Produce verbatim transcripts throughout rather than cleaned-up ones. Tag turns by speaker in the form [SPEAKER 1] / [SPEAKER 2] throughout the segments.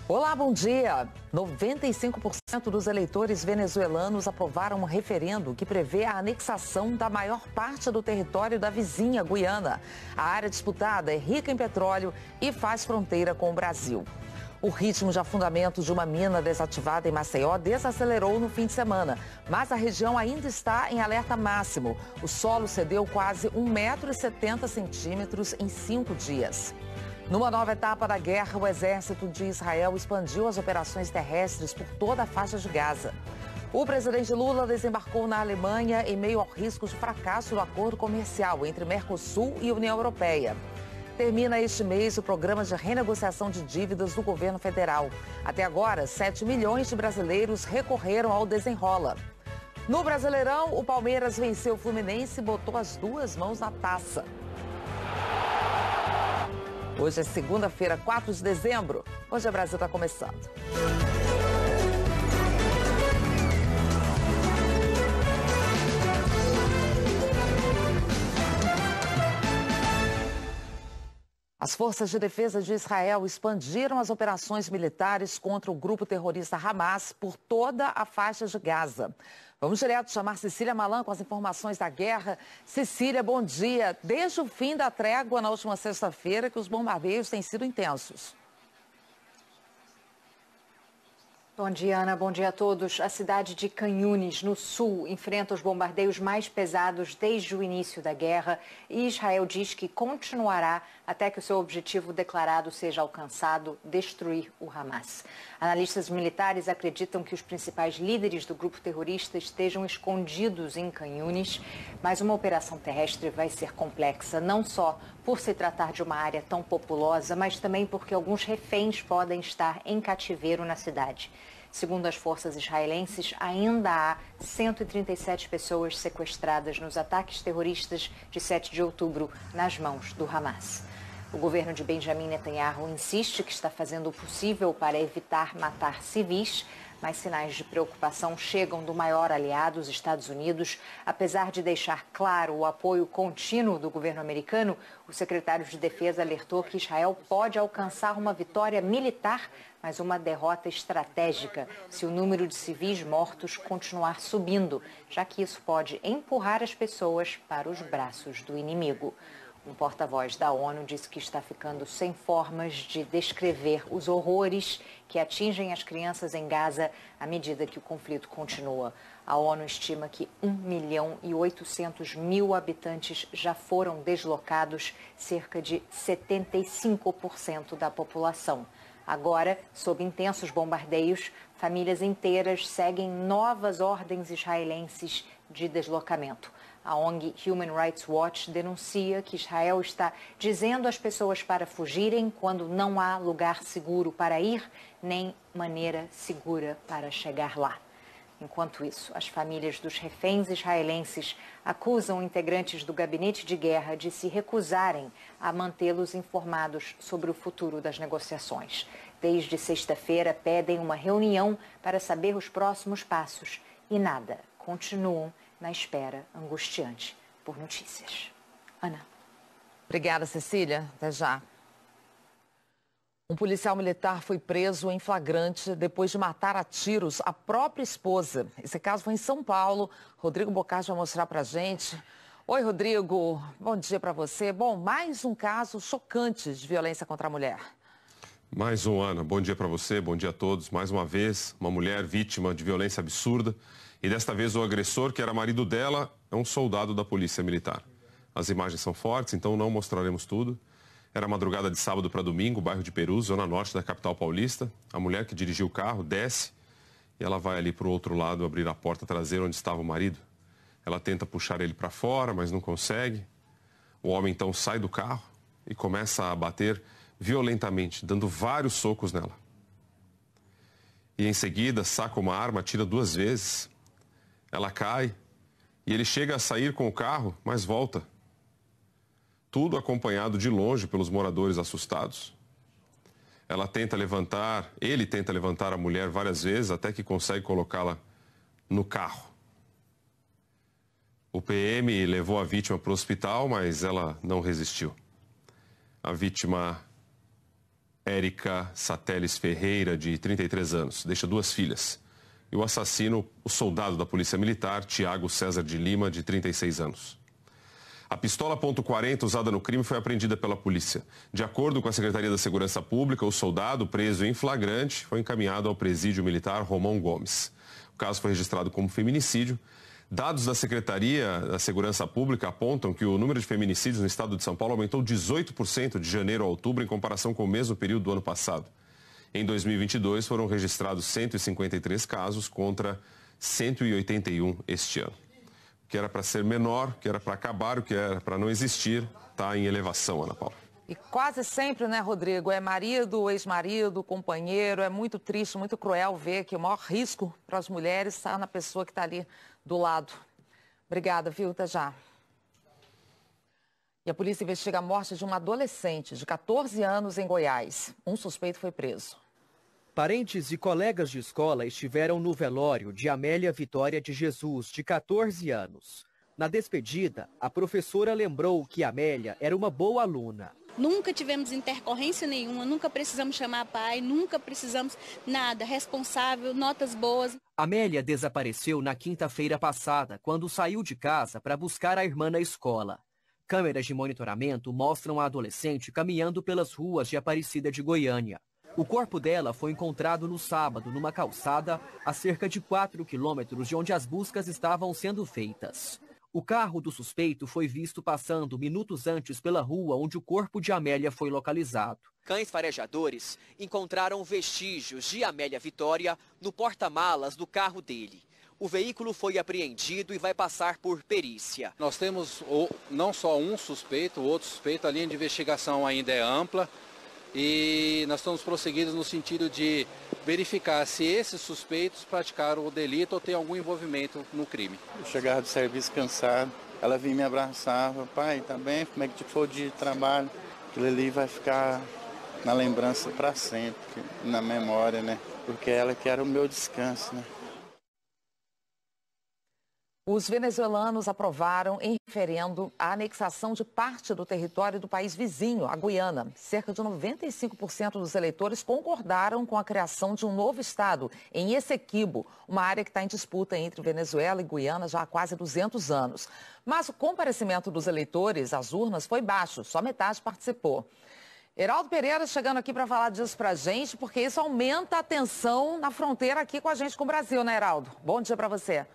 [SPEAKER 1] Olá, bom dia. noventa e cinco por cento dos eleitores venezuelanos aprovaram um referendo que prevê a anexação da maior parte do território da vizinha Guiana. A área disputada é rica em petróleo e faz fronteira com o Brasil. O ritmo de afundamento de uma mina desativada em Maceió desacelerou no fim de semana, mas a região ainda está em alerta máximo. O solo cedeu quase um metro e setenta centímetros em cinco dias. Numa nova etapa da guerra, o exército de Israel expandiu as operações terrestres por toda a faixa de Gaza. O presidente Lula desembarcou na Alemanha em meio ao risco de fracasso do acordo comercial entre Mercosul e União Europeia. Termina este mês o programa de renegociação de dívidas do governo federal. Até agora, sete milhões de brasileiros recorreram ao Desenrola. No Brasileirão, o Palmeiras venceu o Fluminense e botou as duas mãos na taça. Hoje é segunda-feira, quatro de dezembro. Hoje o Brasil está começando. As forças de defesa de Israel expandiram as operações militares contra o grupo terrorista Hamas por toda a faixa de Gaza. Vamos direto chamar Cecília Malan com as informações da guerra. Cecília, bom dia. Desde o fim da trégua na última sexta-feira que os bombardeios têm sido intensos.
[SPEAKER 2] Bom dia, Ana. Bom dia a todos. A cidade de Khan Yunis, no sul, enfrenta os bombardeios mais pesados desde o início da guerra e Israel diz que continuará até que o seu objetivo declarado seja alcançado, destruir o Hamas. Analistas militares acreditam que os principais líderes do grupo terrorista estejam escondidos em Khan Yunis, mas uma operação terrestre vai ser complexa, não só por se tratar de uma área tão populosa, mas também porque alguns reféns podem estar em cativeiro na cidade. Segundo as forças israelenses, ainda há cento e trinta e sete pessoas sequestradas nos ataques terroristas de sete de outubro nas mãos do Hamas. O governo de Benjamin Netanyahu insiste que está fazendo o possível para evitar matar civis, mas sinais de preocupação chegam do maior aliado, os Estados Unidos. Apesar de deixar claro o apoio contínuo do governo americano, o secretário de Defesa alertou que Israel pode alcançar uma vitória militar, mas uma derrota estratégica se o número de civis mortos continuar subindo, já que isso pode empurrar as pessoas para os braços do inimigo. Um porta-voz da ONU disse que está ficando sem formas de descrever os horrores que atingem as crianças em Gaza à medida que o conflito continua. A ONU estima que um milhão e oitocentos mil habitantes já foram deslocados, cerca de setenta e cinco por cento da população. Agora, sob intensos bombardeios, famílias inteiras seguem novas ordens israelenses de deslocamento. A O N G Human Rights Watch denuncia que Israel está dizendo às pessoas para fugirem quando não há lugar seguro para ir, nem maneira segura para chegar lá. Enquanto isso, as famílias dos reféns israelenses acusam integrantes do gabinete de guerra de se recusarem a mantê-los informados sobre o futuro das negociações. Desde sexta-feira, pedem uma reunião para saber os próximos passos e nada, continuam na espera angustiante por notícias. Ana.
[SPEAKER 1] Obrigada, Cecília. Até já. Um policial militar foi preso em flagrante depois de matar a tiros a própria esposa. Esse caso foi em São Paulo. Rodrigo Bocardi vai mostrar pra gente. Oi, Rodrigo. Bom dia para você. Bom, mais um caso chocante de violência contra a mulher.
[SPEAKER 3] Mais um, Ana. Bom dia para você, bom dia a todos. Mais uma vez, uma mulher vítima de violência absurda. E desta vez o agressor, que era marido dela, é um soldado da Polícia Militar. As imagens são fortes, então não mostraremos tudo. Era madrugada de sábado para domingo, bairro de Perus, zona norte da capital paulista. A mulher que dirigiu o carro desce e ela vai ali para o outro lado abrir a porta traseira onde estava o marido. Ela tenta puxar ele para fora, mas não consegue. O homem então sai do carro e começa a bater violentamente, dando vários socos nela. E em seguida saca uma arma, atira duas vezes. Ela cai e ele chega a sair com o carro, mas volta. Tudo acompanhado de longe pelos moradores assustados. Ela tenta levantar, ele tenta levantar a mulher várias vezes até que consegue colocá-la no carro. O P M levou a vítima para o hospital, mas ela não resistiu. A vítima Érica Sateles Ferreira, de trinta e três anos, deixa duas filhas. E o assassino, o soldado da Polícia Militar, Tiago César de Lima, de trinta e seis anos. A pistola ponto quarenta usada no crime foi apreendida pela polícia. De acordo com a Secretaria da Segurança Pública, o soldado, preso em flagrante, foi encaminhado ao presídio militar Romão Gomes. O caso foi registrado como feminicídio. Dados da Secretaria da Segurança Pública apontam que o número de feminicídios no estado de São Paulo aumentou dezoito por cento de janeiro a outubro em comparação com o mesmo período do ano passado. Em dois mil e vinte e dois, foram registrados cento e cinquenta e três casos contra cento e oitenta e um este ano. O que era para ser menor, o que era para acabar, o que era para não existir, está em elevação, Ana Paula.
[SPEAKER 1] E quase sempre, né, Rodrigo, é marido, ex-marido, companheiro. É muito triste, muito cruel ver que o maior risco para as mulheres está na pessoa que está ali do lado. Obrigada, viu? Até já. E a polícia investiga a morte de uma adolescente de quatorze anos em Goiás. Um suspeito foi preso.
[SPEAKER 4] Parentes e colegas de escola estiveram no velório de Amélia Vitória de Jesus, de quatorze anos. Na despedida, a professora lembrou que Amélia era uma boa aluna.
[SPEAKER 5] Nunca tivemos intercorrência nenhuma, nunca precisamos chamar pai, nunca precisamos nada, responsável, notas boas.
[SPEAKER 4] Amélia desapareceu na quinta-feira passada, quando saiu de casa para buscar a irmã na escola. Câmeras de monitoramento mostram a adolescente caminhando pelas ruas de Aparecida de Goiânia. O corpo dela foi encontrado no sábado, numa calçada, a cerca de quatro quilômetros de onde as buscas estavam sendo feitas. O carro do suspeito foi visto passando minutos antes pela rua onde o corpo de Amélia foi localizado. Cães farejadores encontraram vestígios de Amélia Vitória no porta-malas do carro dele. O veículo foi apreendido e vai passar por perícia.
[SPEAKER 6] Nós temos não só um suspeito, o outro suspeito, a linha de investigação ainda é ampla. E nós estamos prosseguidos no sentido de verificar se esses suspeitos praticaram o delito ou têm algum envolvimento no crime.
[SPEAKER 7] Eu chegava do serviço cansado, ela vinha me abraçar, pai, tá bem? Como é que for de trabalho? Aquilo ali vai ficar na lembrança para sempre, na memória, né? Porque ela que era o meu descanso, né?
[SPEAKER 1] Os venezuelanos aprovaram em referendo a anexação de parte do território do país vizinho, a Guiana. Cerca de noventa e cinco por cento dos eleitores concordaram com a criação de um novo estado, em Essequibo, uma área que está em disputa entre Venezuela e Guiana já há quase duzentos anos. Mas o comparecimento dos eleitores às urnas foi baixo, só metade participou. Heraldo Pereira chegando aqui para falar disso para a gente, porque isso aumenta a tensão na fronteira aqui com a gente, com o Brasil, né, Heraldo? Bom dia para você.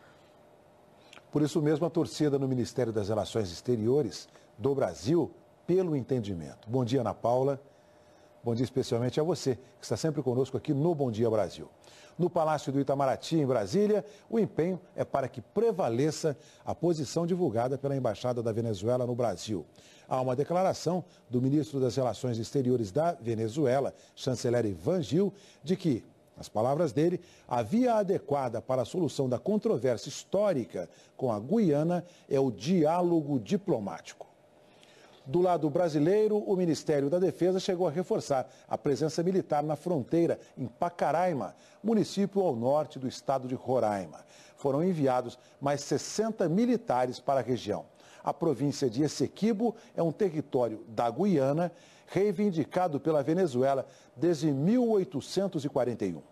[SPEAKER 8] Por isso mesmo, a torcida no Ministério das Relações Exteriores do Brasil pelo entendimento. Bom dia, Ana Paula. Bom dia especialmente a você, que está sempre conosco aqui no Bom Dia Brasil. No Palácio do Itamaraty, em Brasília, o empenho é para que prevaleça a posição divulgada pela Embaixada da Venezuela no Brasil. Há uma declaração do ministro das Relações Exteriores da Venezuela, chanceler Ivan Gil, de que, nas palavras dele, a via adequada para a solução da controvérsia histórica com a Guiana é o diálogo diplomático. Do lado brasileiro, o Ministério da Defesa chegou a reforçar a presença militar na fronteira, em Pacaraima, município ao norte do estado de Roraima. Foram enviados mais sessenta militares para a região. A província de Essequibo é um território da Guiana, reivindicado pela Venezuela desde mil oitocentos e quarenta e um.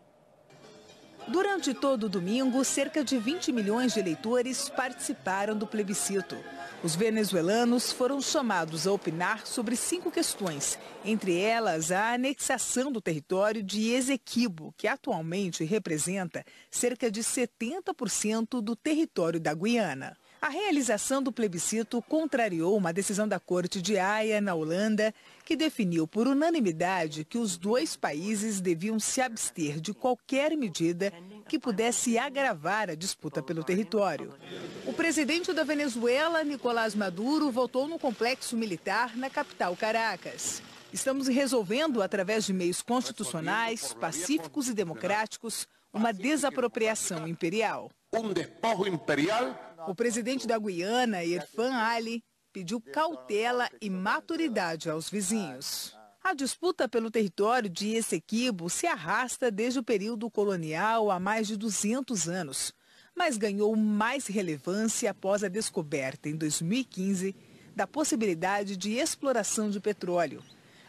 [SPEAKER 9] Durante todo o domingo, cerca de vinte milhões de eleitores participaram do plebiscito. Os venezuelanos foram chamados a opinar sobre cinco questões, entre elas a anexação do território de Essequibo, que atualmente representa cerca de setenta por cento do território da Guiana. A realização do plebiscito contrariou uma decisão da Corte de Haia, na Holanda, que definiu por unanimidade que os dois países deviam se abster de qualquer medida que pudesse agravar a disputa pelo território. O presidente da Venezuela, Nicolás Maduro, votou no complexo militar na capital Caracas. Estamos resolvendo, através de meios constitucionais, pacíficos e democráticos, uma desapropriação imperial.
[SPEAKER 10] Um despojo imperial.
[SPEAKER 9] O presidente da Guiana, Irfan Ali, pediu cautela e maturidade aos vizinhos. A disputa pelo território de Essequibo se arrasta desde o período colonial há mais de duzentos anos, mas ganhou mais relevância após a descoberta, em dois mil e quinze, da possibilidade de exploração de petróleo.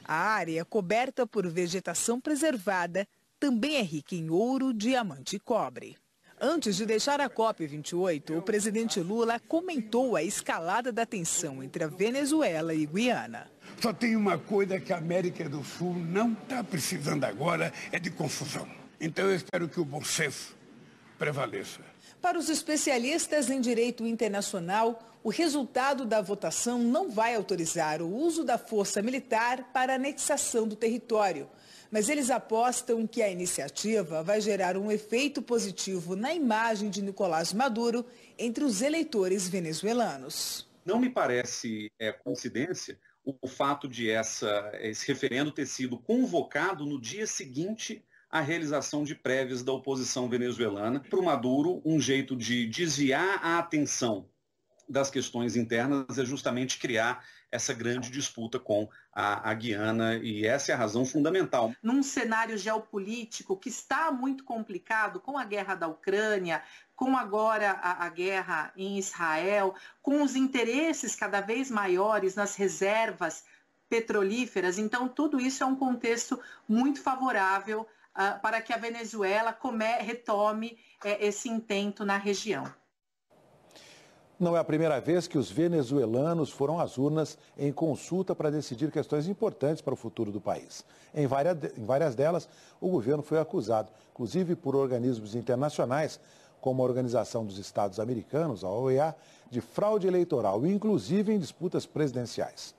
[SPEAKER 9] A área, coberta por vegetação preservada, também é rica em ouro, diamante e cobre. Antes de deixar a COP vinte e oito, o presidente Lula comentou a escalada da tensão entre a Venezuela e Guiana.
[SPEAKER 11] Só tem uma coisa que a América do Sul não está precisando agora, é de confusão. Então eu espero que o bom senso prevaleça.
[SPEAKER 9] Para os especialistas em direito internacional, o resultado da votação não vai autorizar o uso da força militar para a anexação do território. Mas eles apostam que a iniciativa vai gerar um efeito positivo na imagem de Nicolás Maduro entre os eleitores venezuelanos.
[SPEAKER 12] Não me parece é, coincidência o, o fato de essa, esse referendo ter sido convocado no dia seguinte à realização de prévias da oposição venezuelana. Para o Maduro, um jeito de desviar a atenção das questões internas é justamente criar essa grande disputa com a, a Guiana, e essa é a razão fundamental.
[SPEAKER 13] Num cenário geopolítico que está muito complicado, com a guerra da Ucrânia, com agora a, a guerra em Israel, com os interesses cada vez maiores nas reservas petrolíferas, então tudo isso é um contexto muito favorável uh, para que a Venezuela come, retome uh, esse intento na região.
[SPEAKER 8] Não é a primeira vez que os venezuelanos foram às urnas em consulta para decidir questões importantes para o futuro do país. Em várias, em várias delas, o governo foi acusado, inclusive por organismos internacionais, como a Organização dos Estados Americanos, a O E A, de fraude eleitoral, inclusive em disputas presidenciais.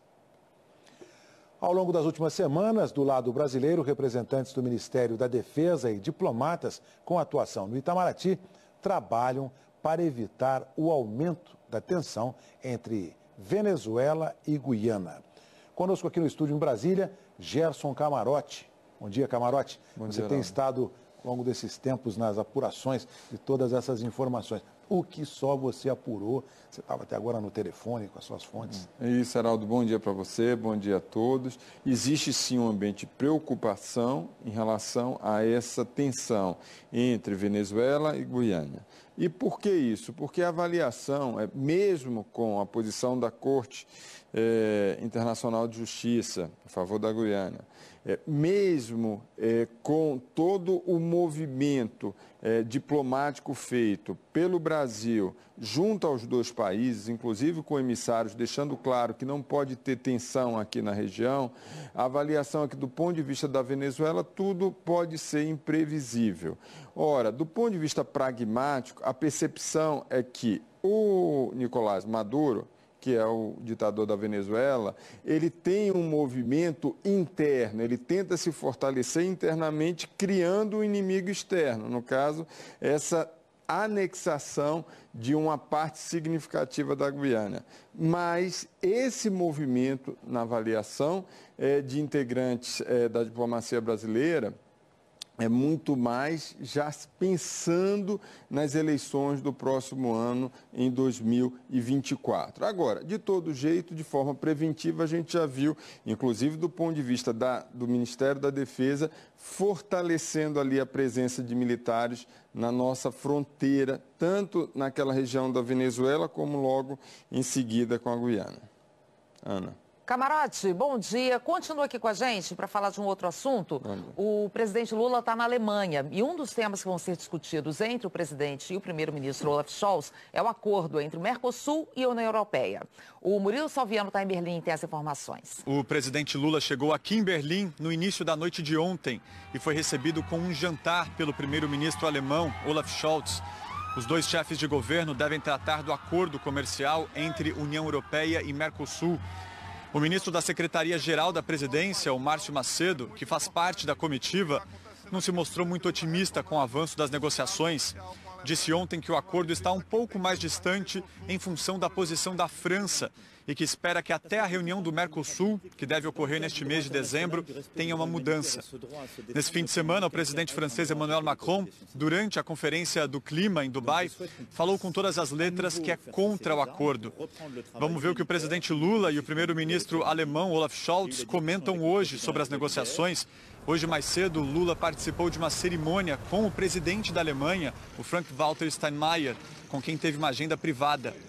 [SPEAKER 8] Ao longo das últimas semanas, do lado brasileiro, representantes do Ministério da Defesa e diplomatas com atuação no Itamaraty trabalham para evitar o aumento da tensão entre Venezuela e Guiana. Conosco aqui no estúdio em Brasília, Gerson Camarote. Bom dia, Camarote. Bom dia, Você tem estado, ao longo desses tempos, nas apurações de todas essas informações. O que só você apurou? Você estava até agora no telefone com as suas fontes.
[SPEAKER 14] É isso, Heraldo. Bom dia para você, bom dia a todos. Existe sim um ambiente de preocupação em relação a essa tensão entre Venezuela e Guiana. E por que isso? Porque a avaliação, é, mesmo com a posição da Corte é, Internacional de Justiça a favor da Guiana, é, mesmo é, com todo o movimento é, diplomático feito pelo Brasil junto aos dois países, inclusive com emissários, deixando claro que não pode ter tensão aqui na região, a avaliação é que, do ponto de vista da Venezuela, tudo pode ser imprevisível. Ora, do ponto de vista pragmático, a percepção é que o Nicolás Maduro, que é o ditador da Venezuela, ele tem um movimento interno, ele tenta se fortalecer internamente, criando um inimigo externo, no caso, essa anexação de uma parte significativa da Guiana. Mas esse movimento, na avaliação é, de integrantes é, da diplomacia brasileira, é muito mais já pensando nas eleições do próximo ano, em dois mil e vinte e quatro. Agora, de todo jeito, de forma preventiva, a gente já viu, inclusive do ponto de vista da, do Ministério da Defesa, fortalecendo ali a presença de militares na nossa fronteira, tanto naquela região da Venezuela, como logo em seguida com a Guiana. Ana.
[SPEAKER 1] Camarote, bom dia. Continua aqui com a gente para falar de um outro assunto. O presidente Lula está na Alemanha e um dos temas que vão ser discutidos entre o presidente e o primeiro-ministro Olaf Scholz é o acordo entre o Mercosul e a União Europeia. O Murilo Salviano está em Berlim e tem as informações.
[SPEAKER 15] O presidente Lula chegou aqui em Berlim no início da noite de ontem e foi recebido com um jantar pelo primeiro-ministro alemão Olaf Scholz. Os dois chefes de governo devem tratar do acordo comercial entre União Europeia e Mercosul. O ministro da Secretaria-Geral da Presidência, o Márcio Macedo, que faz parte da comitiva, não se mostrou muito otimista com o avanço das negociações. Disse ontem que o acordo está um pouco mais distante em função da posição da França e que espera que até a reunião do Mercosul, que deve ocorrer neste mês de dezembro, tenha uma mudança. Nesse fim de semana, o presidente francês Emmanuel Macron, durante a Conferência do Clima em Dubai, falou com todas as letras que é contra o acordo. Vamos ver o que o presidente Lula e o primeiro-ministro alemão Olaf Scholz comentam hoje sobre as negociações. Hoje, mais cedo, Lula participou de uma cerimônia com o presidente da Alemanha, o Frank-Walter Steinmeier, com quem teve uma agenda privada.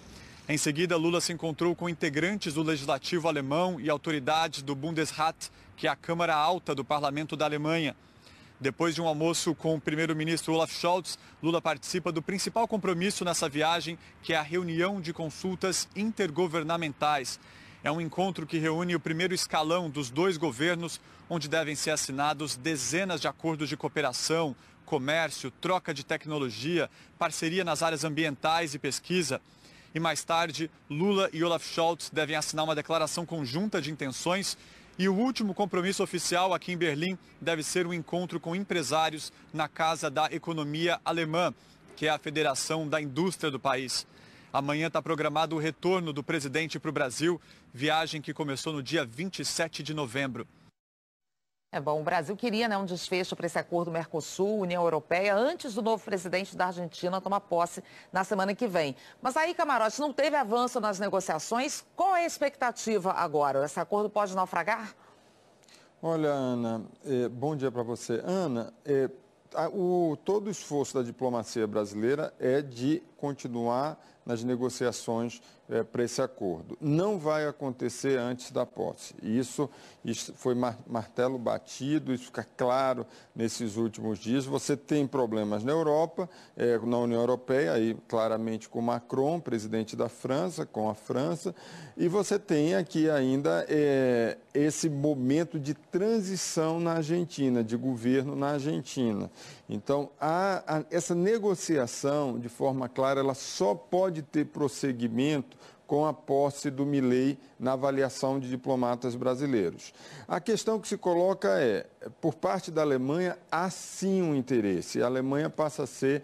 [SPEAKER 15] Em seguida, Lula se encontrou com integrantes do legislativo alemão e autoridades do Bundesrat, que é a Câmara Alta do Parlamento da Alemanha. Depois de um almoço com o primeiro-ministro Olaf Scholz, Lula participa do principal compromisso nessa viagem, que é a reunião de consultas intergovernamentais. É um encontro que reúne o primeiro escalão dos dois governos, onde devem ser assinados dezenas de acordos de cooperação, comércio, troca de tecnologia, parceria nas áreas ambientais e pesquisa. E mais tarde, Lula e Olaf Scholz devem assinar uma declaração conjunta de intenções. E o último compromisso oficial aqui em Berlim deve ser um encontro com empresários na Casa da Economia Alemã, que é a federação da indústria do país. Amanhã está programado o retorno do presidente para o Brasil, viagem que começou no dia vinte e sete de novembro.
[SPEAKER 1] É bom, o Brasil queria, né, um desfecho para esse acordo Mercosul-União Europeia antes do novo presidente da Argentina tomar posse na semana que vem. Mas aí, Camarote, não teve avanço nas negociações. Qual é a expectativa agora? Esse acordo pode naufragar?
[SPEAKER 14] Olha, Ana, é, bom dia para você. Ana, é, a, o, todo o esforço da diplomacia brasileira é de continuar nas negociações é, para esse acordo. Não vai acontecer antes da posse. Isso, isso foi mar, martelo batido, isso fica claro nesses últimos dias. Você tem problemas na Europa, é, na União Europeia, aí claramente com Macron, presidente da França, com a França, e você tem aqui ainda é, esse momento de transição na Argentina, de governo na Argentina. Então, a, a, essa negociação, de forma clara, ela só pode ter prosseguimento com a posse do Milei na avaliação de diplomatas brasileiros. A questão que se coloca é, por parte da Alemanha, há sim um interesse. A Alemanha passa a ser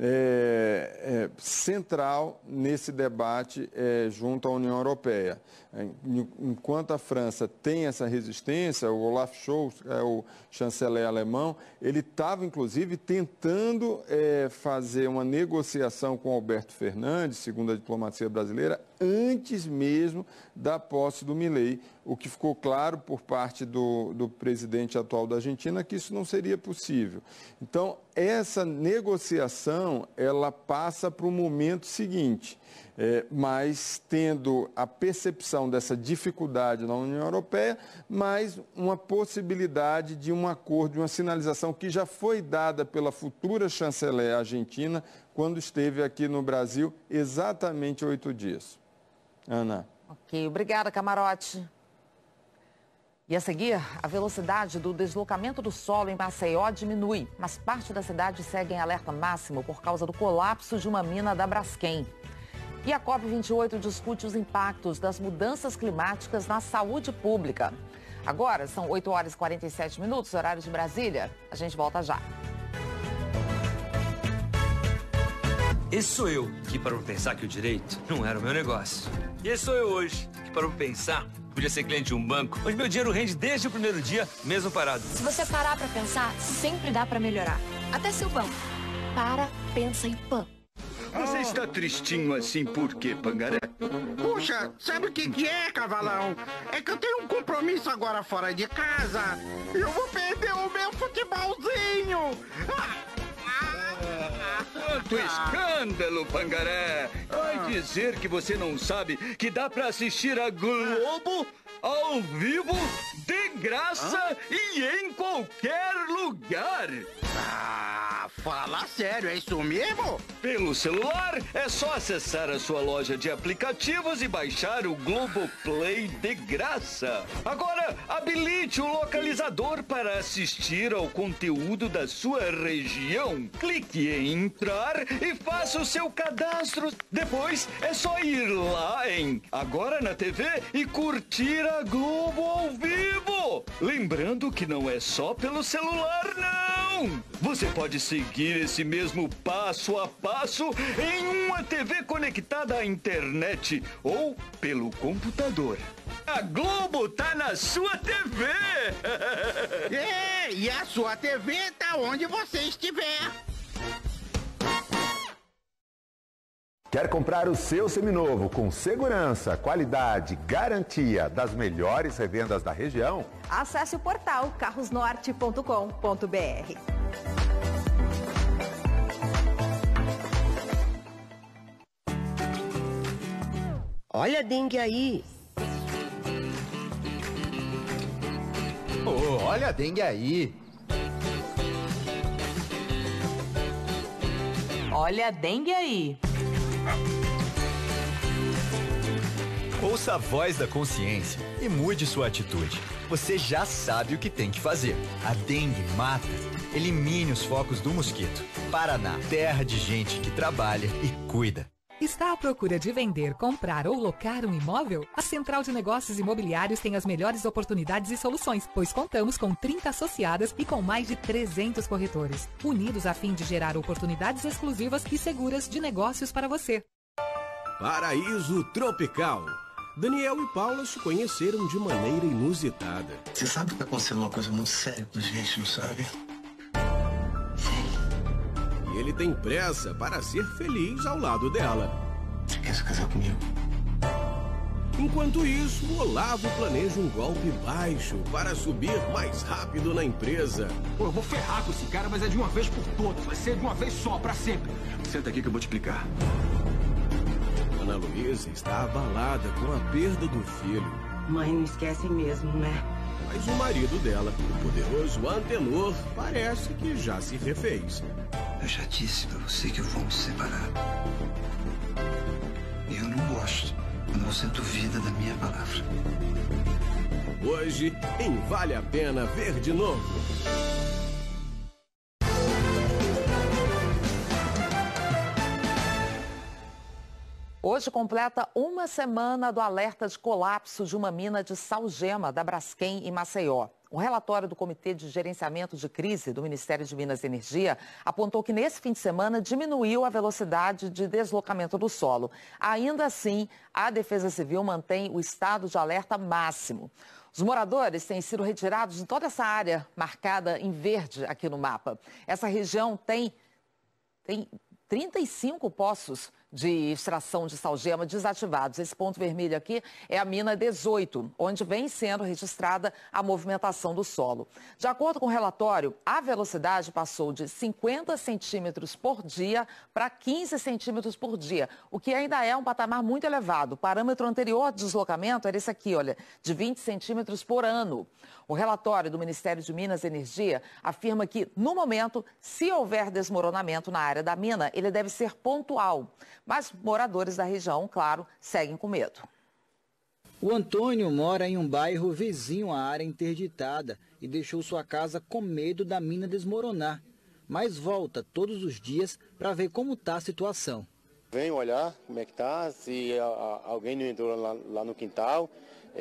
[SPEAKER 14] é, é, central nesse debate é, junto à União Europeia. Enquanto a França tem essa resistência, o Olaf Scholz, é o chanceler alemão, ele estava, inclusive, tentando é, fazer uma negociação com Alberto Fernandes, segundo a diplomacia brasileira, antes mesmo da posse do Milei, o que ficou claro por parte do, do presidente atual da Argentina que isso não seria possível. Então, essa negociação, ela passa para o momento seguinte, é, mas tendo a percepção dessa dificuldade na União Europeia, mas uma possibilidade de um acordo, de uma sinalização que já foi dada pela futura chanceler argentina quando esteve aqui no Brasil exatamente oito dias. Ana.
[SPEAKER 1] Ok, obrigada, Camarote. E a seguir, a velocidade do deslocamento do solo em Maceió diminui, mas parte da cidade segue em alerta máximo por causa do colapso de uma mina da Braskem. E a COP vinte e oito discute os impactos das mudanças climáticas na saúde pública. Agora são oito horas e quarenta e sete minutos, horário de Brasília. A gente volta já.
[SPEAKER 16] Esse sou eu, que parou pra pensar que o direito não era o meu negócio. E esse sou eu hoje, que parou pra pensar que podia ser cliente de um banco, onde meu dinheiro rende desde o primeiro dia, mesmo parado.
[SPEAKER 17] Se você parar pra pensar, sempre dá pra melhorar. Até seu banco. Para, pensa e pã.
[SPEAKER 18] Você está tristinho assim por quê, Pangaré?
[SPEAKER 10] Puxa, sabe o que que é, cavalão? É que eu tenho um compromisso agora fora de casa. Eu vou perder o meu futebolzinho.
[SPEAKER 18] Quanto escândalo, Pangaré! Vai dizer que você não sabe que dá pra assistir a Globo ao vivo, de graça e em qualquer lugar?
[SPEAKER 10] Ah, fala sério, é isso mesmo?
[SPEAKER 18] Pelo celular, é só acessar a sua loja de aplicativos e baixar o Globoplay de graça. Agora, habilite o localizador para assistir ao conteúdo da sua região. Clique em entrar e faça o seu cadastro. Depois, é só ir lá em Agora na T V e curtir a Globo ao vivo. Lembrando que não é só pelo celular, não. Você pode seguir esse mesmo passo a passo em uma T V conectada à internet ou pelo computador. A Globo tá na sua T V!
[SPEAKER 10] É, e a sua T V tá onde você estiver.
[SPEAKER 19] Quer comprar o seu seminovo com segurança, qualidade, garantia das melhores revendas da região?
[SPEAKER 20] Acesse o portal carros norte ponto com ponto br.
[SPEAKER 21] Olha a dengue aí.
[SPEAKER 22] Oh, olha a dengue aí.
[SPEAKER 23] Olha a dengue aí.
[SPEAKER 22] Ouça a voz da consciência e mude sua atitude. Você já sabe o que tem que fazer. A dengue mata. Elimine os focos do mosquito. Paraná, terra de gente que trabalha e cuida.
[SPEAKER 24] Está à procura de vender, comprar ou locar um imóvel? A Central de Negócios Imobiliários tem as melhores oportunidades e soluções, pois contamos com trinta associadas e com mais de trezentos corretores, unidos a fim de gerar oportunidades exclusivas e seguras de negócios para você.
[SPEAKER 25] Paraíso Tropical. Daniel e Paula se conheceram de maneira inusitada.
[SPEAKER 26] Você sabe que tá acontecendo uma coisa muito séria com a gente, não sabe?
[SPEAKER 25] E ele tem pressa para ser feliz ao lado dela.
[SPEAKER 26] Você quer se casar comigo?
[SPEAKER 25] Enquanto isso, Olavo planeja um golpe baixo para subir mais rápido na empresa.
[SPEAKER 27] Pô, eu vou ferrar com esse cara, mas é de uma vez por todas. Vai ser de uma vez só, para sempre.
[SPEAKER 26] Senta aqui que eu vou te explicar.
[SPEAKER 25] Ana Luísa está abalada com a perda do filho.
[SPEAKER 21] Mãe não esquece mesmo, né?
[SPEAKER 25] Mas o marido dela, o poderoso Antenor, parece que já se refez.
[SPEAKER 26] Eu já disse pra você que eu vou me separar. Eu não gosto quando você duvida da minha palavra.
[SPEAKER 25] Hoje, em Vale a Pena Ver de Novo.
[SPEAKER 1] Hoje completa uma semana do alerta de colapso de uma mina de salgema da Braskem em Maceió. Um relatório do Comitê de Gerenciamento de Crise do Ministério de Minas e Energia apontou que nesse fim de semana diminuiu a velocidade de deslocamento do solo. Ainda assim, a Defesa Civil mantém o estado de alerta máximo. Os moradores têm sido retirados de toda essa área marcada em verde aqui no mapa. Essa região tem, tem trinta e cinco poços de extração de salgema desativados. Esse ponto vermelho aqui é a mina dezoito, onde vem sendo registrada a movimentação do solo. De acordo com o relatório, a velocidade passou de cinquenta centímetros por dia para quinze centímetros por dia, o que ainda é um patamar muito elevado. O parâmetro anterior de deslocamento era esse aqui, olha, de vinte centímetros por ano. O relatório do Ministério de Minas e Energia afirma que, no momento, se houver desmoronamento na área da mina, ele deve ser pontual. Mas moradores da região, claro, seguem com medo.
[SPEAKER 28] O Antônio mora em um bairro vizinho à área interditada e deixou sua casa com medo da mina desmoronar. Mas volta todos os dias para ver como está a situação.
[SPEAKER 29] Venho olhar como é que está, se a, a, alguém não entrou lá, lá no quintal,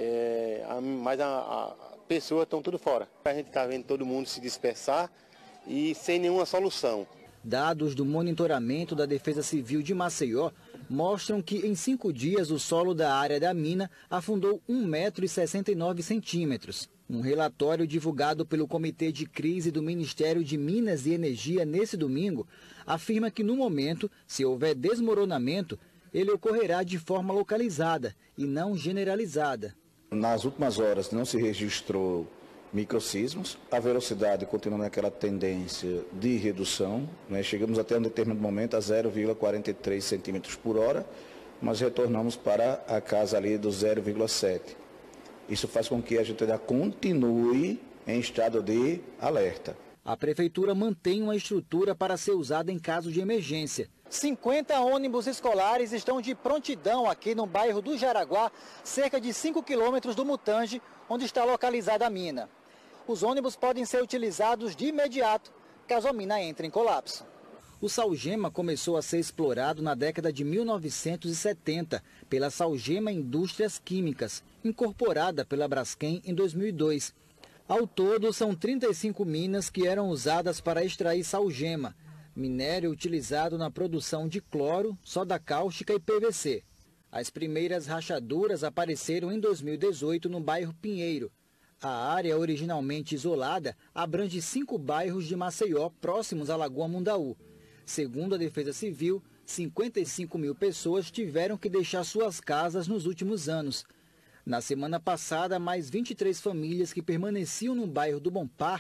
[SPEAKER 29] é, a, mas a, a pessoas estão tudo fora. A gente está vendo todo mundo se dispersar e sem nenhuma solução.
[SPEAKER 28] Dados do monitoramento da Defesa Civil de Maceió mostram que em cinco dias o solo da área da mina afundou um metro e sessenta e nove centímetros. Um relatório divulgado pelo Comitê de Crise do Ministério de Minas e Energia nesse domingo afirma que no momento, se houver desmoronamento, ele ocorrerá de forma localizada e não generalizada.
[SPEAKER 30] Nas últimas horas não se registrou microsismos, a velocidade continua naquela tendência de redução, né? Chegamos até um determinado momento a zero vírgula quarenta e três centímetros por hora, mas retornamos para a casa ali do zero vírgula sete. Isso faz com que a gente ainda continue em estado de alerta.
[SPEAKER 28] A Prefeitura mantém uma estrutura para ser usada em caso de emergência. cinquenta ônibus escolares estão de prontidão aqui no bairro do Jaraguá, cerca de cinco quilômetros do Mutange, onde está localizada a mina. Os ônibus podem ser utilizados de imediato, caso a mina entre em colapso. O salgema começou a ser explorado na década de mil novecentos e setenta pela Salgema Indústrias Químicas, incorporada pela Braskem em dois mil e dois. Ao todo, são trinta e cinco minas que eram usadas para extrair salgema, minério utilizado na produção de cloro, soda cáustica e P V C. As primeiras rachaduras apareceram em dois mil e dezoito no bairro Pinheiro. A área originalmente isolada abrange cinco bairros de Maceió, próximos à Lagoa Mundaú. Segundo a Defesa Civil, cinquenta e cinco mil pessoas tiveram que deixar suas casas nos últimos anos. Na semana passada, mais vinte e três famílias que permaneciam no bairro do Bom Parto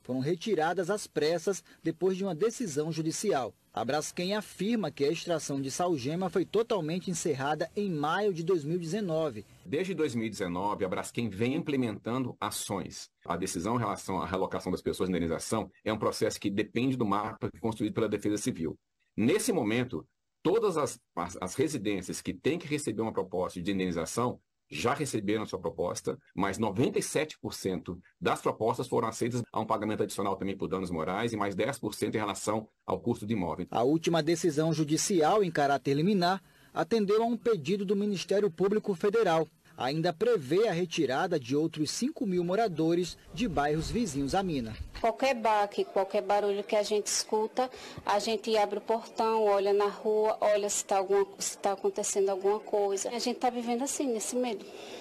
[SPEAKER 28] foram retiradas às pressas depois de uma decisão judicial. A Braskem afirma que a extração de salgema foi totalmente encerrada em maio de dois mil e dezenove.
[SPEAKER 2] Desde dois mil e dezenove, a Braskem vem implementando ações. A decisão em relação à realocação das pessoas na indenização é um processo que depende do mapa construído pela Defesa Civil. Nesse momento, todas as, as, as residências que têm que receber uma proposta de indenização já receberam a sua proposta, mas noventa e sete por cento das propostas foram aceitas a um pagamento adicional também por danos morais e mais dez por cento em relação ao custo de imóvel.
[SPEAKER 28] A última decisão judicial em caráter liminar atendeu a um pedido do Ministério Público Federal. Ainda prevê a retirada de outros cinco mil moradores de bairros vizinhos à mina.
[SPEAKER 3] Qualquer baque, qualquer barulho que a gente escuta, a gente abre o portão, olha na rua, olha se está se tá acontecendo alguma coisa. A gente está vivendo assim, nesse medo.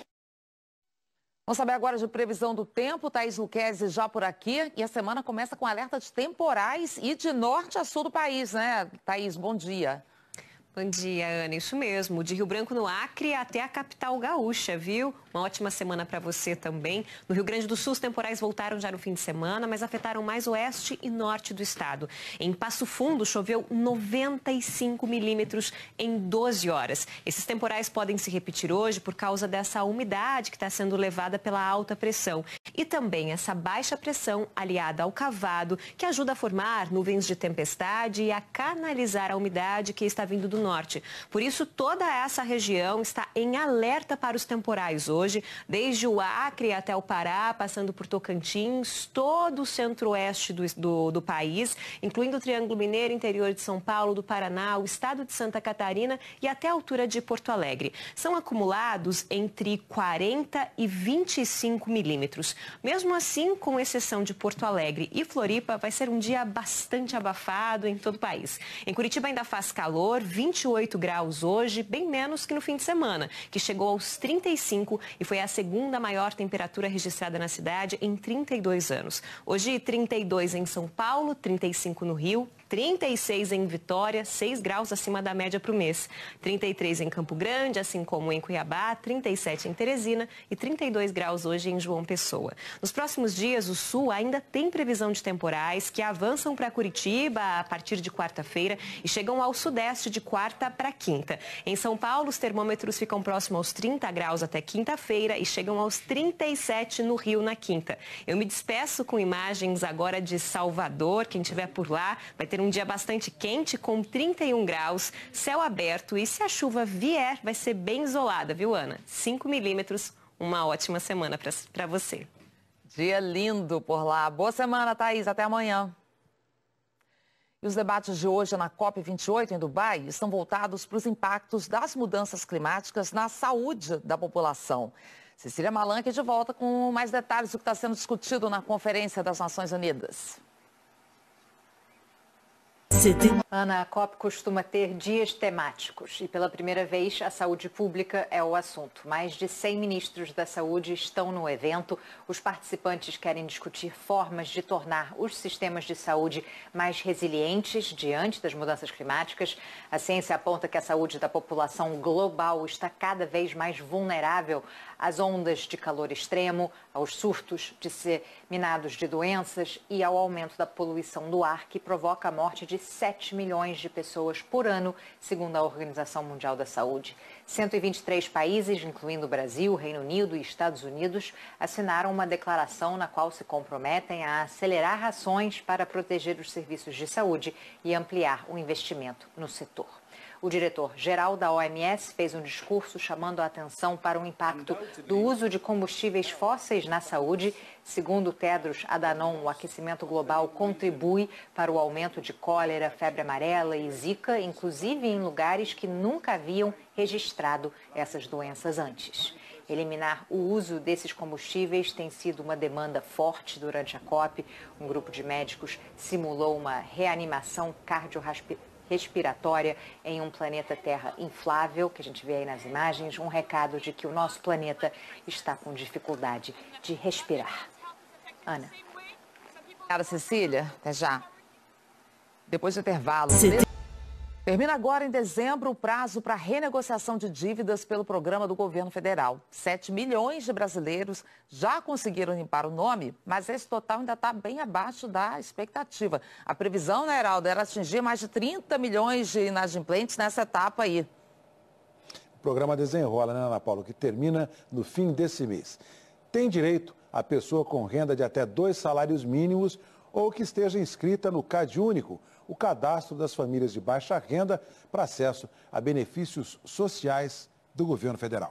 [SPEAKER 1] Vamos saber agora de previsão do tempo. Thaís Luquezzi já por aqui. E a semana começa com alerta de temporais e de norte a sul do país, né? Thaís, bom dia.
[SPEAKER 4] Bom dia, Ana. Isso mesmo. De Rio Branco, no Acre, até a capital gaúcha, viu? Uma ótima semana para você também. No Rio Grande do Sul, os temporais voltaram já no fim de semana, mas afetaram mais oeste e norte do estado. Em Passo Fundo, choveu noventa e cinco milímetros em doze horas. Esses temporais podem se repetir hoje por causa dessa umidade que está sendo levada pela alta pressão. E também essa baixa pressão aliada ao cavado, que ajuda a formar nuvens de tempestade e a canalizar a umidade que está vindo do norte. Por isso, toda essa região está em alerta para os temporais hoje, desde o Acre até o Pará, passando por Tocantins, todo o centro-oeste do, do, do país, incluindo o Triângulo Mineiro, interior de São Paulo, do Paraná, o estado de Santa Catarina e até a altura de Porto Alegre. São acumulados entre quarenta e vinte e cinco milímetros. Mesmo assim, com exceção de Porto Alegre e Floripa, vai ser um dia bastante abafado em todo o país. Em Curitiba ainda faz calor, vinte e oito graus hoje, bem menos que no fim de semana, que chegou aos trinta e cinco e foi a segunda maior temperatura registrada na cidade em trinta e dois anos. Hoje, trinta e dois em São Paulo, trinta e cinco no Rio, trinta e seis em Vitória, seis graus acima da média para o mês. trinta e três em Campo Grande, assim como em Cuiabá, trinta e sete em Teresina e trinta e dois graus hoje em João Pessoa. Nos próximos dias, o sul ainda tem previsão de temporais que avançam para Curitiba a partir de quarta-feira e chegam ao sudeste de quarta para quinta. Em São Paulo, os termômetros ficam próximos aos trinta graus até quinta-feira e chegam aos trinta e sete no Rio na quinta. Eu me despeço com imagens agora de Salvador. Quem estiver por lá vai ter um dia bastante quente com trinta e um graus, céu aberto e se a chuva vier vai ser bem isolada, viu, Ana? cinco milímetros, uma ótima semana para você.
[SPEAKER 1] Dia lindo por lá. Boa semana, Thaís. Até amanhã. E os debates de hoje na COP vinte e oito em Dubai estão voltados para os impactos das mudanças climáticas na saúde da população. Cecília Malanque de volta com mais detalhes do que está sendo discutido na Conferência das Nações Unidas.
[SPEAKER 5] Ana, a COP costuma ter dias temáticos e pela primeira vez a saúde pública é o assunto. Mais de cem ministros da saúde estão no evento. Os participantes querem discutir formas de tornar os sistemas de saúde mais resilientes diante das mudanças climáticas. A ciência aponta que a saúde da população global está cada vez mais vulnerável às ondas de calor extremo, aos surtos disseminados de doenças e ao aumento da poluição do ar, que provoca a morte de sete milhões de pessoas por ano, segundo a Organização Mundial da Saúde. cento e vinte e três países, incluindo o Brasil, Reino Unido e Estados Unidos, assinaram uma declaração na qual se comprometem a acelerar ações para proteger os serviços de saúde e ampliar o investimento no setor. O diretor-geral da O M S fez um discurso chamando a atenção para o impacto do uso de combustíveis fósseis na saúde. Segundo Tedros Adhanom, o aquecimento global contribui para o aumento de cólera, febre amarela e zika, inclusive em lugares que nunca haviam registrado essas doenças antes. Eliminar o uso desses combustíveis tem sido uma demanda forte durante a COP. Um grupo de médicos simulou uma reanimação cardiorrespiratória respiratória em um planeta Terra inflável, que a gente vê aí nas imagens, um recado de que o nosso planeta está com dificuldade de respirar. Ana.
[SPEAKER 1] Obrigada, Cecília. Até já. Depois do intervalo. Termina agora em dezembro o prazo para renegociação de dívidas pelo programa do governo federal. sete milhões de brasileiros já conseguiram limpar o nome, mas esse total ainda está bem abaixo da expectativa. A previsão, né, Heraldo, era atingir mais de trinta milhões de inadimplentes nessa etapa aí.
[SPEAKER 6] O programa Desenrola, né, Ana Paula, que termina no fim desse mês. Tem direito a pessoa com renda de até dois salários mínimos ou que esteja inscrita no CadÚnico, o cadastro das famílias de baixa renda para acesso a benefícios sociais do governo federal.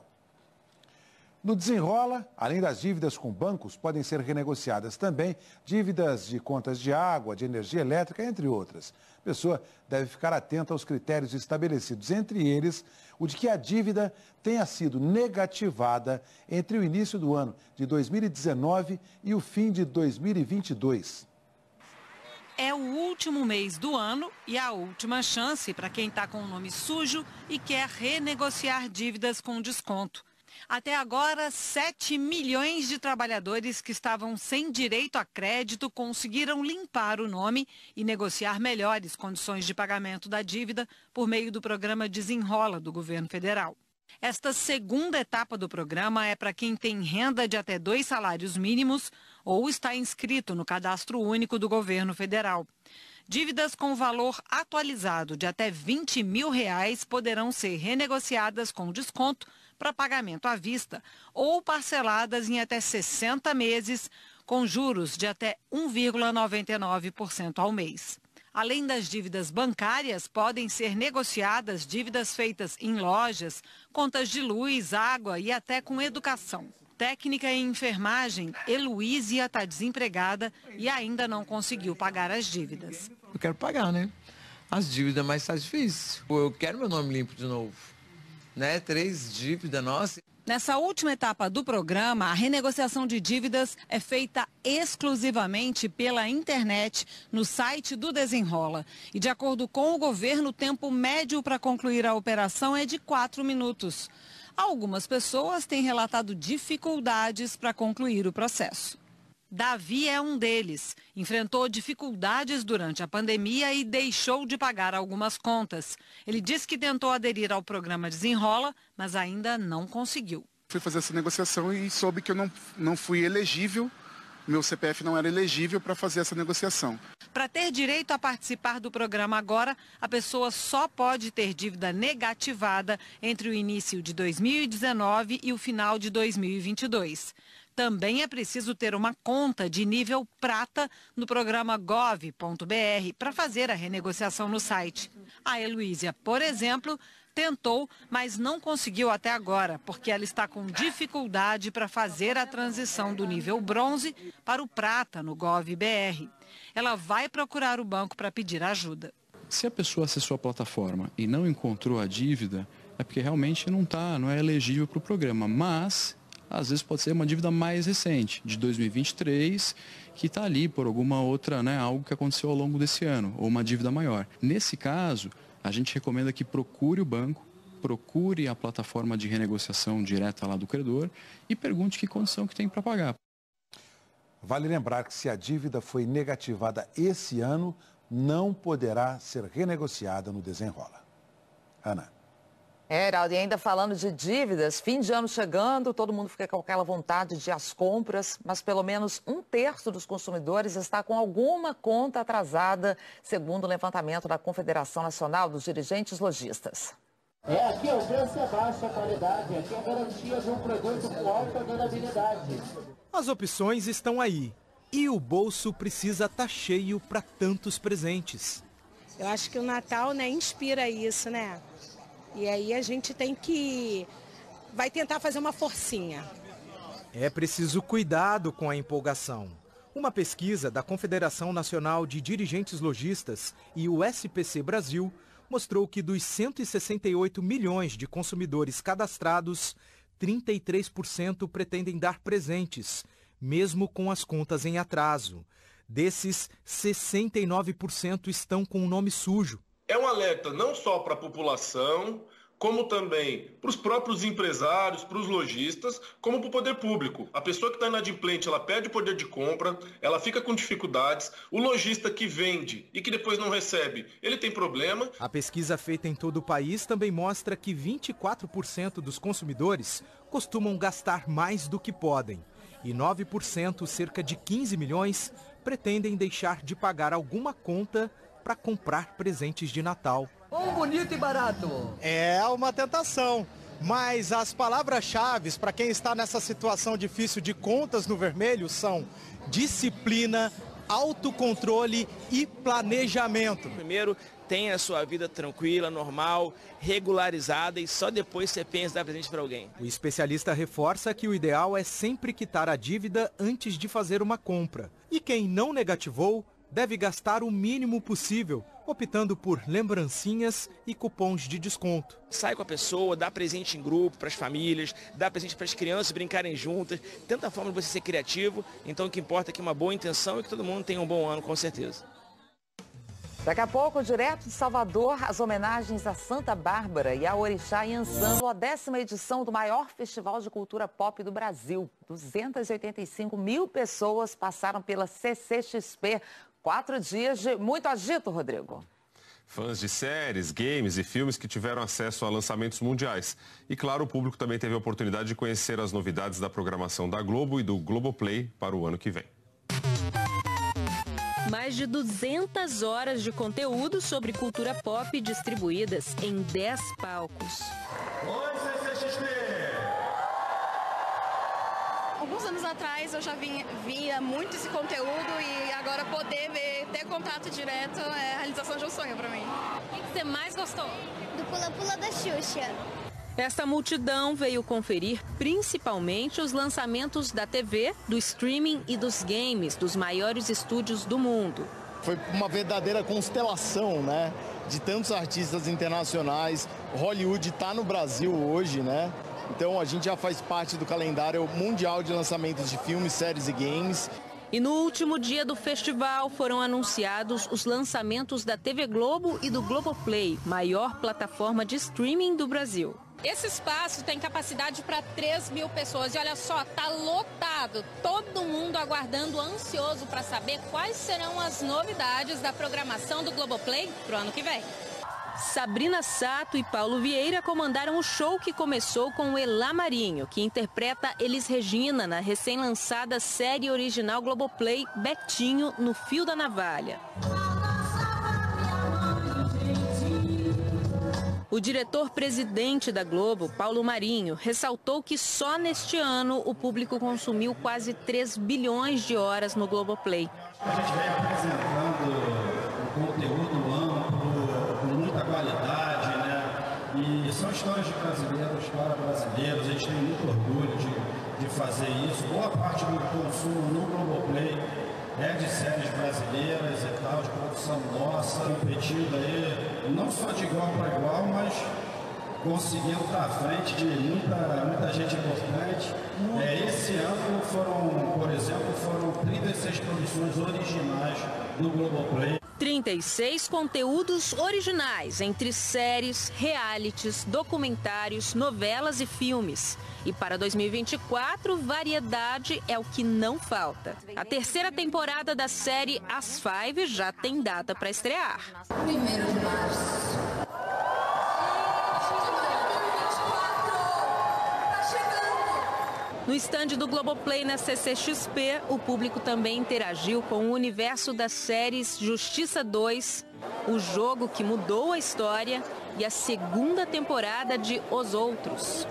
[SPEAKER 6] No Desenrola, além das dívidas com bancos, podem ser renegociadas também dívidas de contas de água, de energia elétrica, entre outras. A pessoa deve ficar atenta aos critérios estabelecidos, entre eles o de que a dívida tenha sido negativada entre o início do ano de dois mil e dezenove e o fim de dois mil e vinte e dois.
[SPEAKER 7] É o último mês do ano e a última chance para quem está com o nome sujo e quer renegociar dívidas com desconto. Até agora, sete milhões de trabalhadores que estavam sem direito a crédito conseguiram limpar o nome e negociar melhores condições de pagamento da dívida por meio do programa Desenrola do governo federal. Esta segunda etapa do programa é para quem tem renda de até dois salários mínimos ou está inscrito no Cadastro Único do governo federal. Dívidas com valor atualizado de até vinte mil reais poderão ser renegociadas com desconto para pagamento à vista ou parceladas em até sessenta meses, com juros de até um vírgula noventa e nove por cento ao mês. Além das dívidas bancárias, podem ser negociadas dívidas feitas em lojas, contas de luz, água e até com educação. Técnica em enfermagem, Heloísia está desempregada e ainda não conseguiu pagar as dívidas.
[SPEAKER 8] Eu quero pagar, né? As dívidas, mas está difícil. Eu quero meu nome limpo de novo. Né? Três dívidas, nossa.
[SPEAKER 7] Nessa última etapa do programa, a renegociação de dívidas é feita exclusivamente pela internet, no site do Desenrola. E de acordo com o governo, o tempo médio para concluir a operação é de quatro minutos. Algumas pessoas têm relatado dificuldades para concluir o processo. Davi é um deles. Enfrentou dificuldades durante a pandemia e deixou de pagar algumas contas. Ele disse que tentou aderir ao programa Desenrola, mas ainda não conseguiu.
[SPEAKER 9] Fui fazer essa negociação e soube que eu não, não fui elegível, meu C P F não era elegível para fazer essa negociação.
[SPEAKER 7] Para ter direito a participar do programa agora, a pessoa só pode ter dívida negativada entre o início de dois mil e dezenove e o final de dois mil e vinte e dois. Também é preciso ter uma conta de nível prata no programa gov ponto br para fazer a renegociação no site. A Heloísia, por exemplo, tentou, mas não conseguiu até agora, porque ela está com dificuldade para fazer a transição do nível bronze para o prata no gov.br. Ela vai procurar o banco para pedir ajuda.
[SPEAKER 11] Se a pessoa acessou a plataforma e não encontrou a dívida, é porque realmente não tá, não é elegível para o programa, mas às vezes pode ser uma dívida mais recente, de dois mil e vinte e três, que está ali por alguma outra, né, algo que aconteceu ao longo desse ano, ou uma dívida maior. Nesse caso, a gente recomenda que procure o banco, procure a plataforma de renegociação direta lá do credor e pergunte que condição que tem para pagar.
[SPEAKER 6] Vale lembrar que se a dívida foi negativada esse ano, não poderá ser renegociada no Desenrola. Ana.
[SPEAKER 1] É, Heraldo, e ainda falando de dívidas, fim de ano chegando, todo mundo fica com aquela vontade de ir às compras, mas pelo menos um terço dos consumidores está com alguma conta atrasada, segundo o levantamento da Confederação Nacional dos Dirigentes Lojistas.
[SPEAKER 12] É, aqui o preço é baixa qualidade, aqui é a garantia de um produto com alta durabilidade.
[SPEAKER 13] As opções estão aí e o bolso precisa estar cheio para tantos presentes.
[SPEAKER 14] Eu acho que o Natal, né, inspira isso, né? E aí a gente tem que... vai tentar fazer uma forcinha.
[SPEAKER 13] É preciso cuidado com a empolgação. Uma pesquisa da Confederação Nacional de Dirigentes Lojistas e o S P C Brasil mostrou que dos cento e sessenta e oito milhões de consumidores cadastrados, trinta e três por cento pretendem dar presentes, mesmo com as contas em atraso. Desses, sessenta e nove por cento estão com o nome sujo.
[SPEAKER 15] É um alerta não só para a população,
[SPEAKER 10] como também para os próprios empresários, para os lojistas, como para o poder público. A pessoa que está inadimplente, ela perde o poder de compra, ela fica com dificuldades. O lojista que vende e que depois não recebe, ele tem problema.
[SPEAKER 13] A pesquisa feita em todo o país também mostra que vinte e quatro por cento dos consumidores costumam gastar mais do que podem. E nove por cento, cerca de quinze milhões, pretendem deixar de pagar alguma conta para comprar presentes de Natal.
[SPEAKER 15] Bom, bonito e barato.
[SPEAKER 16] É uma tentação, mas as palavras-chave para quem está nessa situação difícil de contas no vermelho são disciplina, autocontrole e planejamento.
[SPEAKER 17] Primeiro, tenha a sua vida tranquila, normal, regularizada e só depois você pensa em dar presente para alguém.
[SPEAKER 13] O especialista reforça que o ideal é sempre quitar a dívida antes de fazer uma compra. E quem não negativou deve gastar o mínimo possível, optando por lembrancinhas e cupons de desconto.
[SPEAKER 17] Sai com a pessoa, dá presente em grupo para as famílias, dá presente para as crianças brincarem juntas. Tanta forma de você ser criativo, então o que importa é que uma boa intenção e que todo mundo tenha um bom ano, com certeza.
[SPEAKER 1] Daqui a pouco, direto de Salvador, as homenagens a Santa Bárbara e a Orixá Yansan, a décima edição do maior festival de cultura pop do Brasil. duzentas e oitenta e cinco mil pessoas passaram pela C C X P. Quatro dias de muito agito, Rodrigo.
[SPEAKER 18] Fãs de séries, games e filmes que tiveram acesso a lançamentos mundiais. E, claro, o público também teve a oportunidade de conhecer as novidades da programação da Globo e do Globoplay para o ano que vem.
[SPEAKER 19] Mais de duzentas horas de conteúdo sobre cultura pop distribuídas em dez palcos.
[SPEAKER 20] Oi, C C X P!
[SPEAKER 22] Alguns anos atrás eu já vinha, via muito esse conteúdo e agora poder ver, ter contato direto é a realização de um sonho para mim.
[SPEAKER 19] O que você mais gostou?
[SPEAKER 23] Do Pula-Pula da Xuxa.
[SPEAKER 19] Esta multidão veio conferir principalmente os lançamentos da T V, do streaming e dos games dos maiores estúdios do mundo.
[SPEAKER 24] Foi uma verdadeira constelação, né, de tantos artistas internacionais. Hollywood está no Brasil hoje, né? Então a gente já faz parte do calendário mundial de lançamentos de filmes, séries e games.
[SPEAKER 19] E no último dia do festival foram anunciados os lançamentos da T V Globo e do Globoplay, maior plataforma de streaming do Brasil.
[SPEAKER 31] Esse espaço tem capacidade para três mil pessoas e olha só, tá lotado. Todo mundo aguardando, ansioso para saber quais serão as novidades da programação do Globoplay pro ano que vem.
[SPEAKER 19] Sabrina Sato e Paulo Vieira comandaram o show que começou com Elá Marinho, que interpreta Elis Regina na recém-lançada série original Globoplay Betinho no Fio da Navalha. O diretor-presidente da Globo, Paulo Marinho, ressaltou que só neste ano o público consumiu quase três bilhões de horas no Globoplay.
[SPEAKER 32] A gente vem apresentando o conteúdo amplo, com muita qualidade, né? E são histórias de brasileiros, histórias brasileiras, a gente tem muito orgulho de, de fazer isso. Boa parte do consumo no Globoplay é de séries brasileiras e tal, de produção nossa, competindo aí, não só de igual para igual, mas conseguindo estar à frente de muita, muita gente importante. É, esse ano foram, por exemplo, foram trinta e seis produções originais do Globoplay.
[SPEAKER 19] trinta e seis conteúdos originais, entre séries, realities, documentários, novelas e filmes. E para dois mil e vinte e quatro, variedade é o que não falta. A terceira temporada da série As Five já tem data para estrear.
[SPEAKER 23] Primeiro de março.
[SPEAKER 19] No estande do Globoplay na C C X P, o público também interagiu com o universo das séries Justiça dois, O Jogo que Mudou a História e a segunda temporada de Os Outros.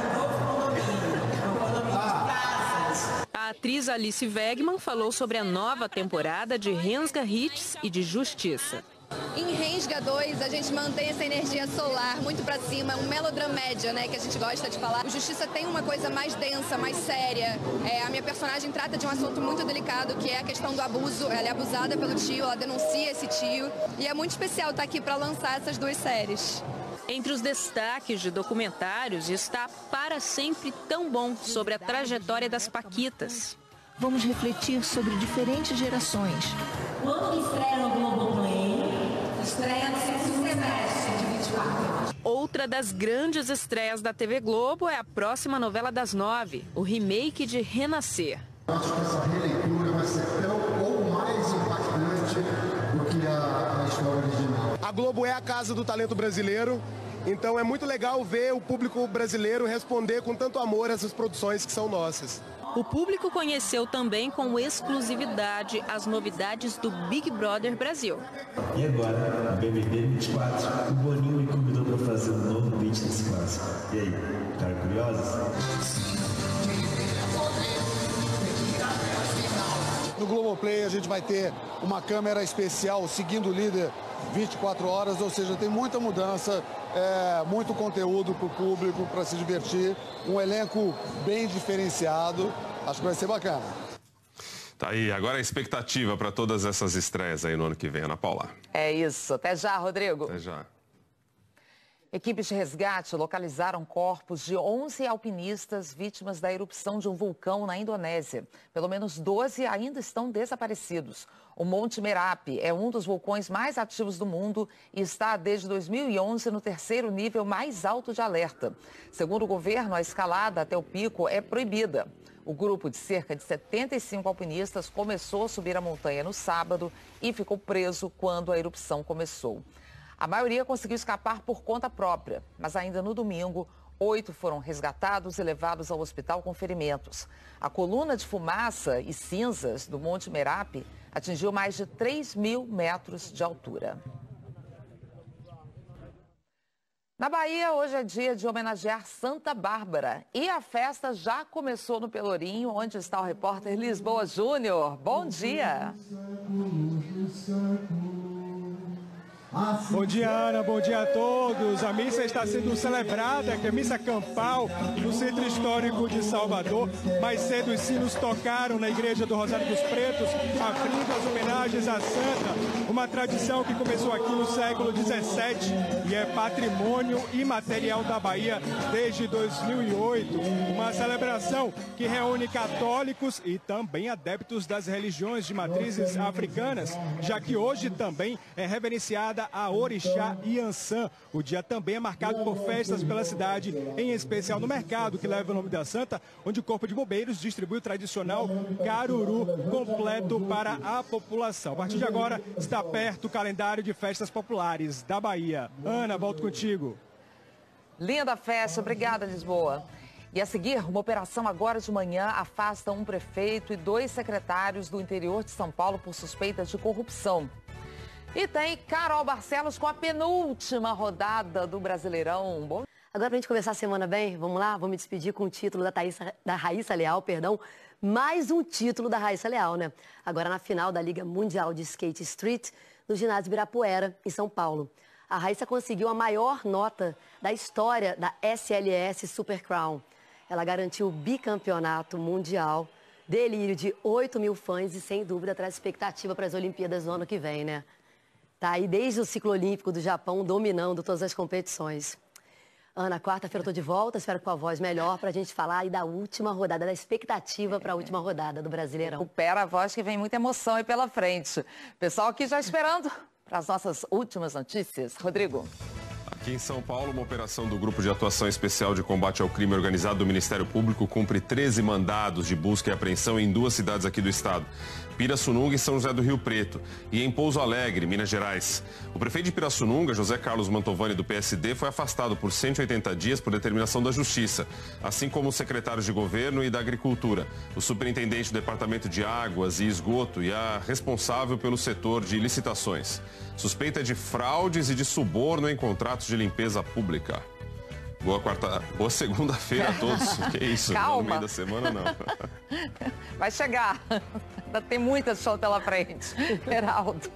[SPEAKER 19] A atriz Alice Wegman falou sobre a nova temporada de Rensga Hits e de Justiça.
[SPEAKER 22] Em Rensga dois, a gente mantém essa energia solar muito pra cima, um melodramédia, né, que a gente gosta de falar. O Justiça tem uma coisa mais densa, mais séria. É, a minha personagem trata de um assunto muito delicado, que é a questão do abuso. Ela é abusada pelo tio, ela denuncia esse tio. E é muito especial estar aqui para lançar essas duas séries.
[SPEAKER 19] Entre os destaques de documentários está Para Sempre Tão Bom, sobre a trajetória das Paquitas.
[SPEAKER 33] Vamos refletir sobre diferentes gerações.
[SPEAKER 23] Quando estreia no Globoplay, estreia no sexto semestre de vinte e quatro.
[SPEAKER 19] Outra Outra das grandes estreias da T V Globo é a próxima novela das nove, o remake de Renascer.
[SPEAKER 2] Acho que essa releitura vai ser tão ou mais impactante do que a, a história original.
[SPEAKER 3] A Globo é a casa do talento brasileiro, então é muito legal ver o público brasileiro responder com tanto amor essas produções que são nossas.
[SPEAKER 19] O público conheceu também com exclusividade as novidades do Big Brother Brasil.
[SPEAKER 4] E agora, no B B B vinte e quatro, o Boninho me convidou para fazer um novo beat desse clássico. E aí, ficaram curiosos?
[SPEAKER 5] No Globoplay a gente vai ter uma câmera especial seguindo o líder vinte e quatro horas, ou seja, tem muita mudança, é, muito conteúdo para o público, para se divertir, um elenco bem diferenciado, acho que vai ser bacana.
[SPEAKER 18] Tá aí, agora a expectativa para todas essas estreias aí no ano que vem, Ana Paula.
[SPEAKER 1] É isso, até já, Rodrigo.
[SPEAKER 18] Até já.
[SPEAKER 1] Equipes de resgate localizaram corpos de onze alpinistas vítimas da erupção de um vulcão na Indonésia. Pelo menos doze ainda estão desaparecidos. O Monte Merapi é um dos vulcões mais ativos do mundo e está desde dois mil e onze no terceiro nível mais alto de alerta. Segundo o governo, a escalada até o pico é proibida. O grupo de cerca de setenta e cinco alpinistas começou a subir a montanha no sábado e ficou preso quando a erupção começou. A maioria conseguiu escapar por conta própria, mas ainda no domingo, oito foram resgatados e levados ao hospital com ferimentos. A coluna de fumaça e cinzas do Monte Merapi atingiu mais de três mil metros de altura. Na Bahia, hoje é dia de homenagear Santa Bárbara e a festa já começou no Pelourinho, onde está o repórter Lisboa Júnior. Bom dia!
[SPEAKER 8] Bom dia, Ana. Bom dia a todos. A missa está sendo celebrada, que é a missa campal no Centro Histórico de Salvador. Mais cedo os sinos tocaram na Igreja do Rosário dos Pretos, abrindo as homenagens à Santa, uma tradição que começou aqui no século dezessete e é patrimônio imaterial da Bahia desde dois mil e oito. Uma celebração que reúne católicos e também adeptos das religiões de matrizes africanas, já que hoje também é reverenciada a Orixá Iansã. O dia também é marcado por festas pela cidade, em especial no mercado que leva o nome da Santa, onde o Corpo de Bombeiros distribui o tradicional caruru completo para a população. A partir de agora está perto o calendário de festas populares da Bahia. Ana, volto contigo.
[SPEAKER 1] Linda festa, obrigada, Lisboa. E a seguir, uma operação agora de manhã afasta um prefeito e dois secretários do interior de São Paulo por suspeitas de corrupção. E tem Carol Barcelos com a penúltima rodada do Brasileirão. Bom...
[SPEAKER 9] Agora, pra gente começar a semana bem, vamos lá? Vou me despedir com o título da, Thaísa, da Raíssa Leal, perdão. Mais um título da Raíssa Leal, né? Agora na final da Liga Mundial de Skate Street, no ginásio Ibirapuera, em São Paulo. A Raíssa conseguiu a maior nota da história da S L S Super Crown. Ela garantiu o bicampeonato mundial, delírio de oito mil fãs e, sem dúvida, traz expectativa para as Olimpíadas no ano que vem, né? Tá aí desde o ciclo olímpico do Japão, dominando todas as competições. Ana, quarta-feira eu tô de volta, espero com a voz melhor para a gente falar aí da última rodada, da expectativa para a última rodada do Brasileirão.
[SPEAKER 1] Recupera a voz que vem muita emoção aí pela frente. Pessoal aqui já esperando para as nossas últimas notícias. Rodrigo.
[SPEAKER 18] Aqui em São Paulo, uma operação do Grupo de Atuação Especial de Combate ao Crime Organizado do Ministério Público cumpre treze mandados de busca e apreensão em duas cidades aqui do estado, Pirassununga e São José do Rio Preto, e em Pouso Alegre, Minas Gerais. O prefeito de Pirassununga, José Carlos Mantovani, do P S D, foi afastado por cento e oitenta dias por determinação da Justiça, assim como os secretários de Governo e da Agricultura, o superintendente do Departamento de Águas e Esgoto e a responsável pelo setor de licitações. Suspeita de fraudes e de suborno em contratos de limpeza pública. Boa quarta, boa segunda-feira a todos. Que isso?
[SPEAKER 1] Calma.
[SPEAKER 18] No meio da semana, não.
[SPEAKER 1] Vai chegar. Ainda tem muita show pela frente. Geraldo.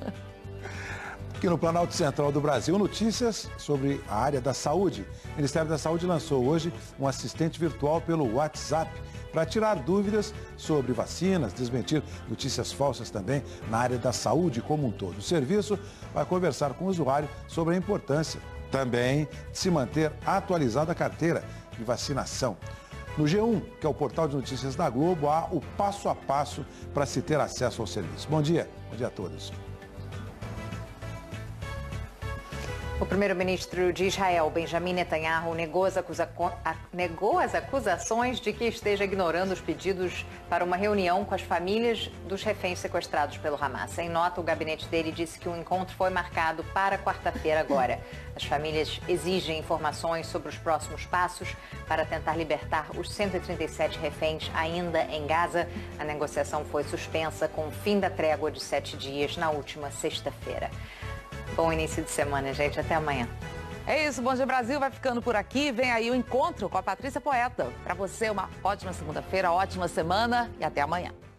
[SPEAKER 6] Aqui no Planalto Central do Brasil, notícias sobre a área da saúde. O Ministério da Saúde lançou hoje um assistente virtual pelo WhatsApp para tirar dúvidas sobre vacinas, desmentir notícias falsas também na área da saúde como um todo. O serviço vai conversar com o usuário sobre a importância também de se manter atualizada a carteira de vacinação. No G um, que é o portal de notícias da Globo, há o passo a passo para se ter acesso ao serviço. Bom dia, bom dia a todos.
[SPEAKER 7] O primeiro-ministro de Israel, Benjamin Netanyahu, negou as, acusa... negou as acusações de que esteja ignorando os pedidos para uma reunião com as famílias dos reféns sequestrados pelo Hamas. Em nota, o gabinete dele disse que o encontro foi marcado para quarta-feira agora. As famílias exigem informações sobre os próximos passos para tentar libertar os cento e trinta e sete reféns ainda em Gaza. A negociação foi suspensa com o fim da trégua de sete dias na última sexta-feira. Bom início de semana, gente. Até amanhã.
[SPEAKER 1] É isso, Bom Dia Brasil vai ficando por aqui. Vem aí o encontro com a Patrícia Poeta. Para você, uma ótima segunda-feira, ótima semana e até amanhã.